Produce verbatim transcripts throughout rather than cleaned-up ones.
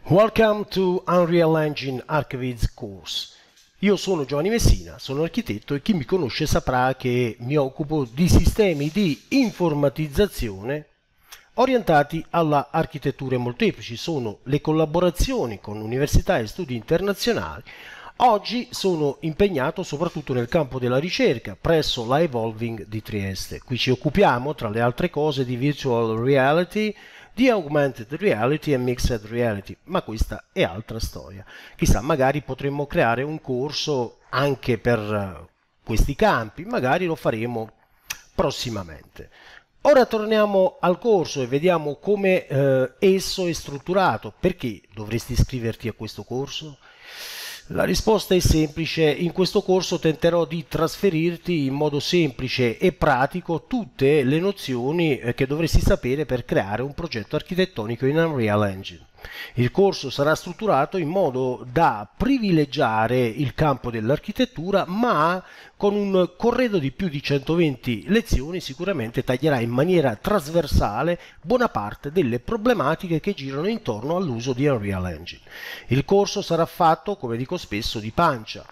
Welcome to Unreal Engine Archivids Course. Io sono Giovanni Messina, sono architetto e chi mi conosce saprà che mi occupo di sistemi di informatizzazione orientati alla architetture molteplici. Sono le collaborazioni con università e studi internazionali. Oggi sono impegnato soprattutto nel campo della ricerca presso la Evolving di Trieste. Qui ci occupiamo, tra le altre cose, di virtual reality, di augmented reality e mixed reality, ma questa è altra storia. Chissà, magari potremmo creare un corso anche per questi campi, magari lo faremo prossimamente. Ora torniamo al corso e vediamo come eh, esso è strutturato. Perché dovresti iscriverti a questo corso? La risposta è semplice: in questo corso tenterò di trasferirti in modo semplice e pratico tutte le nozioni che dovresti sapere per creare un progetto architettonico in Unreal Engine. Il corso sarà strutturato in modo da privilegiare il campo dell'architettura, ma con un corredo di più di centoventi lezioni sicuramente taglierà in maniera trasversale buona parte delle problematiche che girano intorno all'uso di Unreal Engine. Il corso sarà fatto, come dico spesso, di pancia.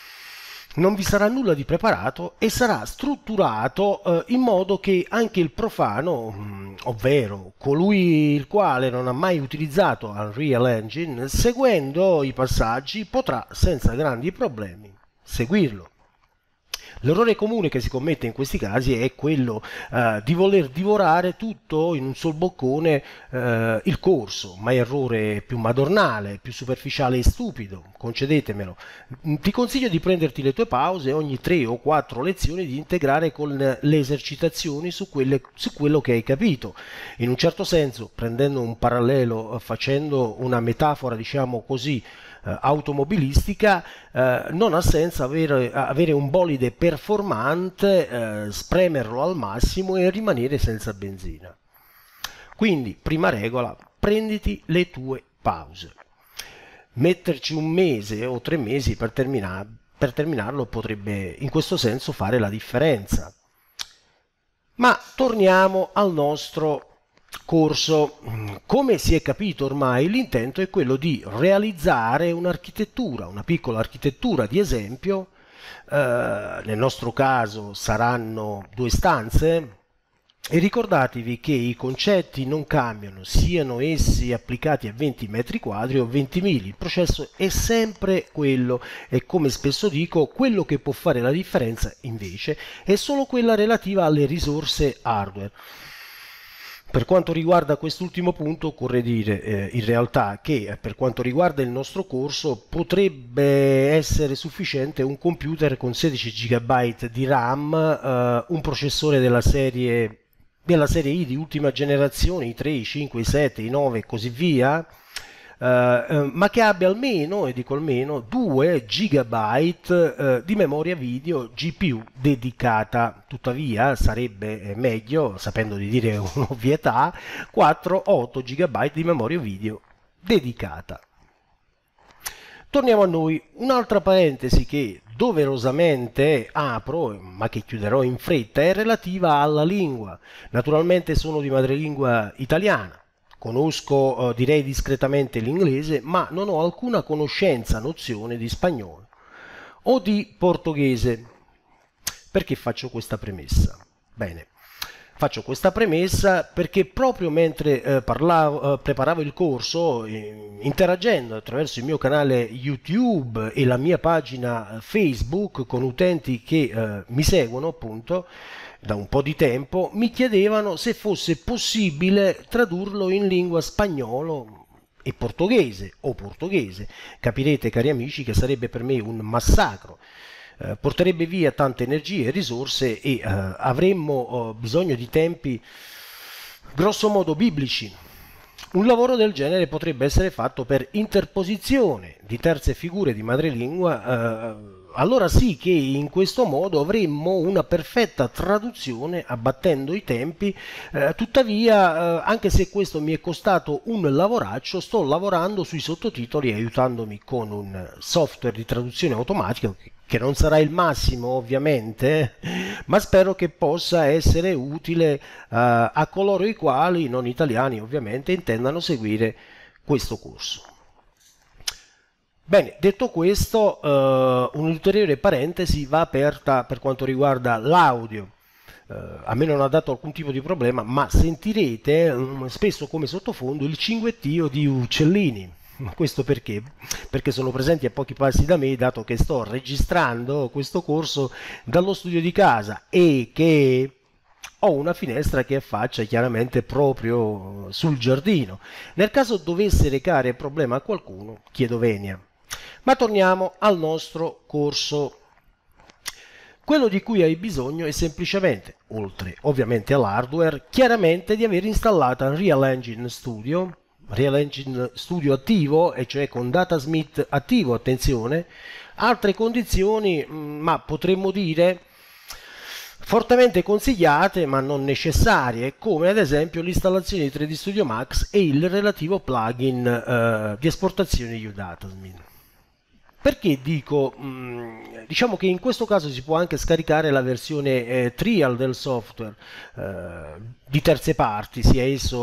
Non vi sarà nulla di preparato e sarà strutturato eh, in modo che anche il profano, mh, ovvero colui il quale non ha mai utilizzato Unreal Engine, seguendo i passaggi potrà senza grandi problemi seguirlo. L'errore comune che si commette in questi casi è quello eh, di voler divorare tutto in un sol boccone eh, il corso, ma è errore più madornale, più superficiale e stupido, concedetemelo. Ti consiglio di prenderti le tue pause ogni tre o quattro lezioni, di integrare con le esercitazioni su, quelle, su quello che hai capito. In un certo senso, prendendo un parallelo, facendo una metafora, diciamo così, automobilistica, eh, non ha senso avere, avere un bolide performante, eh, spremerlo al massimo e rimanere senza benzina. Quindi, prima regola, prenditi le tue pause. Metterci un mese o tre mesi per, terminar, per terminarlo potrebbe in questo senso fare la differenza. Ma torniamo al nostro corso. Come si è capito ormai, l'intento è quello di realizzare un'architettura, una piccola architettura di esempio. Eh, nel nostro caso saranno due stanze, e ricordatevi che i concetti non cambiano, siano essi applicati a venti metri quadri o venti mili. Il processo è sempre quello e, come spesso dico, quello che può fare la differenza invece è solo quella relativa alle risorse hardware. Per quanto riguarda quest'ultimo punto, occorre dire eh, in realtà che eh, per quanto riguarda il nostro corso potrebbe essere sufficiente un computer con sedici giga di RAM, eh, un processore della serie, della serie I di ultima generazione, i tre, i cinque, i sette, i nove e così via, Uh, uh, ma che abbia almeno, e dico almeno, due giga uh, di memoria video G P U dedicata. Tuttavia sarebbe eh, meglio, sapendo di dire un'ovvietà, quattro o otto giga di memoria video dedicata. Torniamo a noi. Un'altra parentesi che doverosamente apro, ma che chiuderò in fretta, è relativa alla lingua. Naturalmente sono di madrelingua italiana. Conosco, eh, direi discretamente, l'inglese, ma non ho alcuna conoscenza, nozione di spagnolo o di portoghese. Perché faccio questa premessa? Bene, faccio questa premessa perché proprio mentre eh, parlavo, eh, preparavo il corso, eh, interagendo attraverso il mio canale YouTube e la mia pagina Facebook con utenti che eh, mi seguono appunto da un po' di tempo, mi chiedevano se fosse possibile tradurlo in lingua spagnolo e portoghese o portoghese. Capirete, cari amici, che sarebbe per me un massacro. Eh, porterebbe via tante energie e risorse e eh, avremmo eh, bisogno di tempi grosso modo biblici. Un lavoro del genere potrebbe essere fatto per interposizione di terze figure di madrelingua. Eh, allora sì che in questo modo avremmo una perfetta traduzione abbattendo i tempi. Eh, tuttavia, eh, anche se questo mi è costato un lavoraccio, sto lavorando sui sottotitoli aiutandomi con un software di traduzione automatica che non sarà il massimo ovviamente, ma spero che possa essere utile uh, a coloro i quali, non italiani ovviamente, intendano seguire questo corso. Bene, detto questo, eh, un'ulteriore parentesi va aperta per quanto riguarda l'audio. Eh, a me non ha dato alcun tipo di problema, ma sentirete mm, spesso come sottofondo il cinguettio di uccellini. Ma questo perché? Perché sono presenti a pochi passi da me, dato che sto registrando questo corso dallo studio di casa e che ho una finestra che affaccia chiaramente proprio sul giardino. Nel caso dovesse recare problema a qualcuno, chiedo venia. Ma torniamo al nostro corso. Quello di cui hai bisogno è semplicemente, oltre ovviamente all'hardware, chiaramente di aver installata Unreal Engine Studio, Unreal Engine Studio attivo, e cioè con Datasmith attivo, attenzione, altre condizioni, ma potremmo dire fortemente consigliate ma non necessarie, come ad esempio l'installazione di tre D Studio Max e il relativo plugin eh, di esportazione UDatasmith. Perché dico, mh, diciamo che in questo caso si può anche scaricare la versione eh, trial del software eh, di terze parti, sia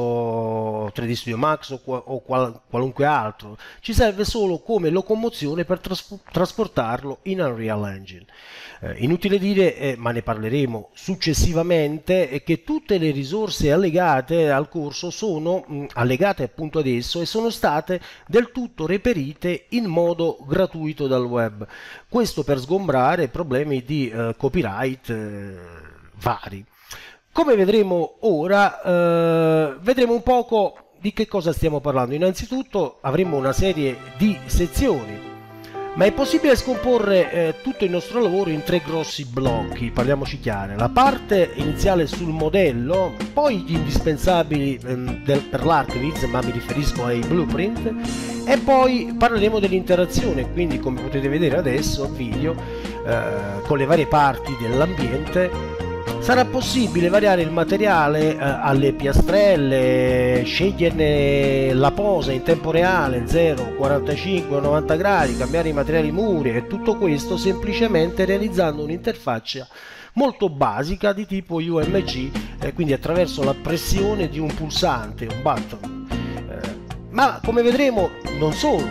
esso tre D Studio Max o, qua, o qual, qualunque altro. Ci serve solo come locomozione per tras trasportarlo in Unreal Engine. Eh, inutile dire, eh, ma ne parleremo successivamente, è che tutte le risorse allegate al corso sono mh, allegate appunto ad esso e sono state del tutto reperite in modo gratuito dal web. Questo per sgombrare problemi di eh, copyright eh, vari. Come vedremo ora, eh, vedremo un poco di che cosa stiamo parlando. Innanzitutto avremo una serie di sezioni, ma è possibile scomporre eh, tutto il nostro lavoro in tre grossi blocchi, parliamoci chiaro. La parte iniziale sul modello, poi gli indispensabili ehm, del, per l'Archviz, ma mi riferisco ai blueprint, e poi parleremo dell'interazione, quindi come potete vedere adesso video, eh, con le varie parti dell'ambiente. Sarà possibile variare il materiale eh, alle piastrelle, sceglierne la posa in tempo reale, zero, quarantacinque o novanta gradi, cambiare i materiali muri e tutto questo semplicemente realizzando un'interfaccia molto basica di tipo U M G, eh, quindi attraverso la pressione di un pulsante, un button. Eh, ma come vedremo non solo.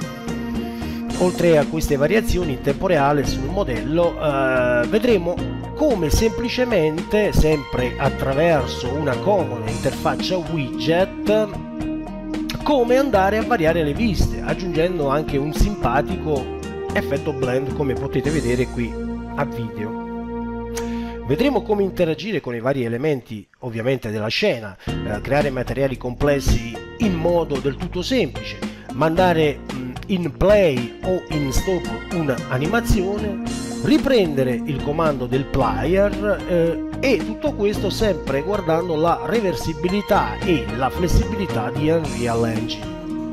Oltre a queste variazioni in tempo reale sul modello, eh, vedremo come semplicemente, sempre attraverso una comoda interfaccia widget, come andare a variare le viste, aggiungendo anche un simpatico effetto blend, come potete vedere qui a video. Vedremo come interagire con i vari elementi ovviamente della scena, eh, creare materiali complessi in modo del tutto semplice, mandare in play o in stop un'animazione, riprendere il comando del player eh, e tutto questo sempre guardando la reversibilità e la flessibilità di Unreal Engine.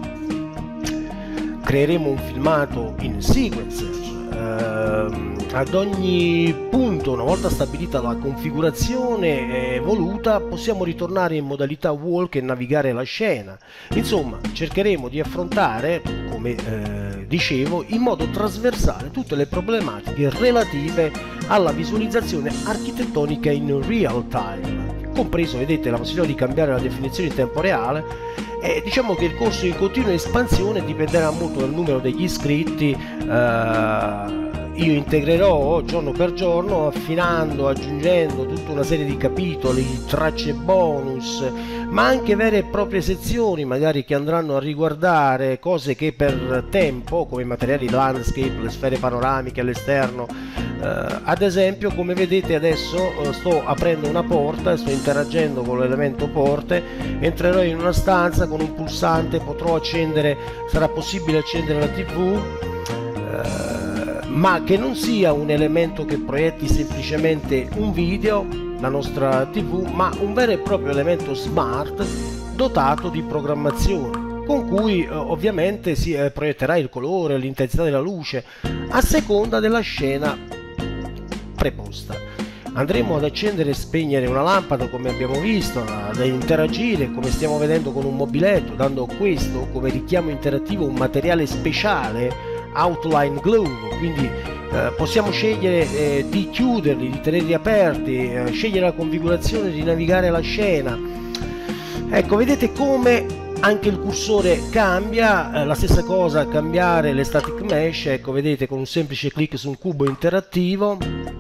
Creeremo un filmato in sequencer. Eh, ad ogni punto, una volta stabilita la configurazione eh, voluta, possiamo ritornare in modalità walk e navigare la scena. Insomma, cercheremo di affrontare, come eh, dicevo, in modo trasversale tutte le problematiche relative alla visualizzazione architettonica in real time, compreso, vedete, la possibilità di cambiare la definizione in tempo reale. E diciamo che il corso in continua espansione dipenderà molto dal numero degli iscritti. eh, Io integrerò giorno per giorno, affinando, aggiungendo tutta una serie di capitoli, tracce bonus, ma anche vere e proprie sezioni, magari che andranno a riguardare cose che per tempo, come i materiali landscape, le sfere panoramiche all'esterno, eh, ad esempio, come vedete adesso eh, sto aprendo una porta e sto interagendo con l'elemento porte. Entrerò in una stanza con un pulsante, potrò accendere, sarà possibile accendere la tivù, eh, ma che non sia un elemento che proietti semplicemente un video, la nostra tivù, ma un vero e proprio elemento smart dotato di programmazione, con cui eh, ovviamente si eh, proietterà il colore, l'intensità della luce a seconda della scena preposta. Andremo ad accendere e spegnere una lampada, come abbiamo visto, ad interagire, come stiamo vedendo, con un mobiletto, dando questo come richiamo interattivo un materiale speciale, outline glue, quindi eh, possiamo scegliere eh, di chiuderli, di tenerli aperti, eh, scegliere la configurazione, di navigare la scena. Ecco, vedete come Anche il cursore cambia, eh, la stessa cosa cambiare le static mesh, ecco vedete con un semplice clic su un cubo interattivo.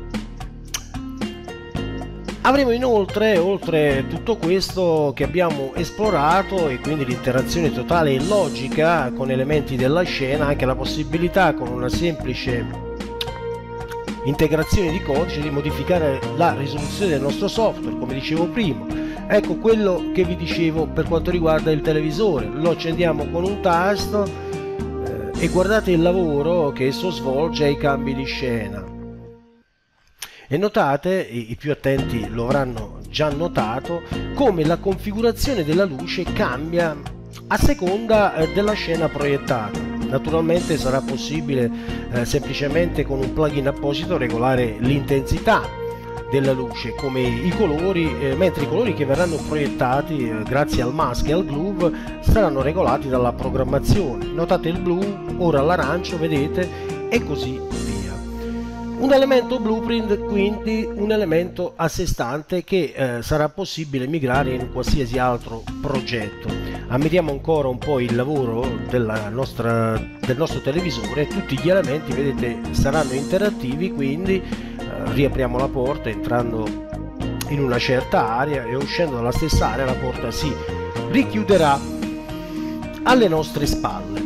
Avremo inoltre, oltre tutto questo che abbiamo esplorato e quindi l'interazione totale e logica con elementi della scena, anche la possibilità con una semplice integrazione di codice di modificare la risoluzione del nostro software, come dicevo prima. Ecco quello che vi dicevo per quanto riguarda il televisore, lo accendiamo con un tasto eh, e guardate il lavoro che esso svolge ai cambi di scena. E notate, i, i più attenti lo avranno già notato, come la configurazione della luce cambia a seconda eh, della scena proiettata. Naturalmente sarà possibile eh, semplicemente con un plugin apposito regolare l'intensità della luce, come i colori, eh, mentre i colori che verranno proiettati eh, grazie al mask e al glue saranno regolati dalla programmazione. Notate il blu, ora l'arancio, vedete, e così via. Un elemento blueprint, quindi un elemento a sé stante che eh, sarà possibile migrare in qualsiasi altro progetto. Ammiriamo ancora un po' il lavoro della nostra, del nostro televisore. Tutti gli elementi, vedete, saranno interattivi, quindi riapriamo la porta entrando in una certa area e uscendo dalla stessa area la porta si richiuderà alle nostre spalle.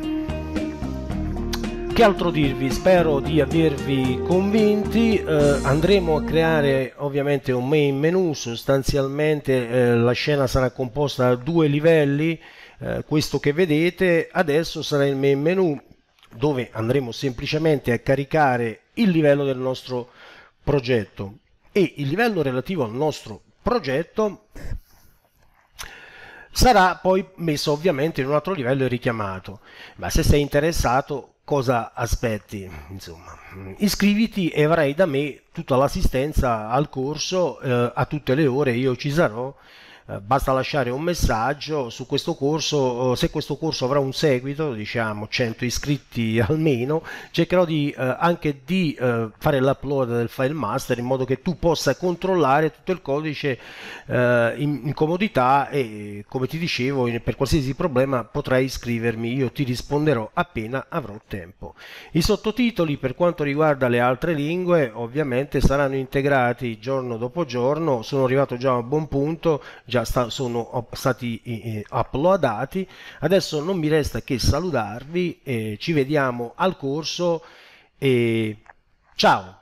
Che altro dirvi? Spero di avervi convinti. Eh, andremo a creare ovviamente un main menu. Sostanzialmente eh, la scena sarà composta da due livelli, eh, questo che vedete adesso sarà il main menu, dove andremo semplicemente a caricare il livello del nostro progetto, e il livello relativo al nostro progetto sarà poi messo ovviamente in un altro livello e richiamato. Ma se sei interessato, cosa aspetti? Insomma, iscriviti e avrai da me tutta l'assistenza al corso eh, a tutte le ore. Io ci sarò. Basta lasciare un messaggio su questo corso. Se questo corso avrà un seguito, diciamo cento iscritti almeno, cercherò di, eh, anche di eh, fare l'upload del file master in modo che tu possa controllare tutto il codice eh, in, in comodità, e come ti dicevo, in, per qualsiasi problema potrai iscrivermi, io ti risponderò appena avrò tempo. I sottotitoli per quanto riguarda le altre lingue ovviamente saranno integrati giorno dopo giorno. Sono arrivato già a un buon punto, già sono stati eh, uploadati. Adesso non mi resta che salutarvi, eh, ci vediamo al corso e ciao!